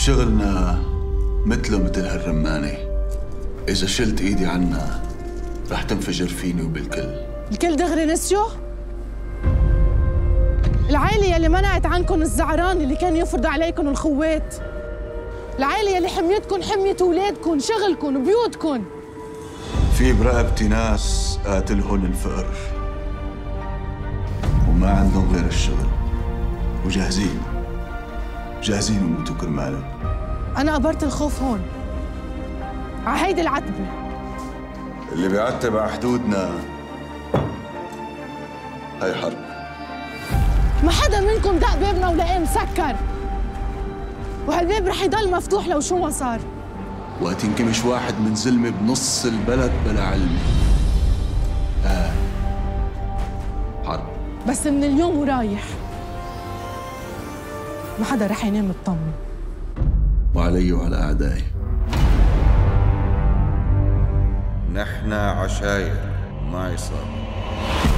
شغلنا مثله مثل هالرمانة، إذا شلت إيدي عنها رح تنفجر فيني وبالكل. الكل دغري نسيو؟ العائلة يلي منعت عنكم الزعران اللي كان يفرض عليكم الخوات، العائلة يلي حميتكم حمية أولادكم، شغلكم وبيوتكم. في برقبتي ناس قاتلهم الفقر وما عندهم غير الشغل، وجاهزين يموتوا كرماله. أنا قبرت الخوف هون عهيدي العتبة. اللي بيعتب على حدودنا هي حرب. ما حدا منكم دق بابنا ولقاه مسكر، وهالباب رح يضل مفتوح لو شو ما صار. وقت ينكمش واحد من زلمة بنص البلد بلا علم، حرب. بس من اليوم ورايح ما حدا رح ينام مطمن. وعلي وعلى أعدائي. نحن عشاير ما عصابة.